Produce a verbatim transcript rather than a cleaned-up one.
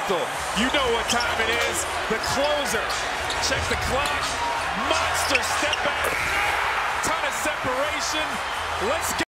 lethal. You know what time it is. The closer. Check the clock. Monster step back. Ton of separation. Let's get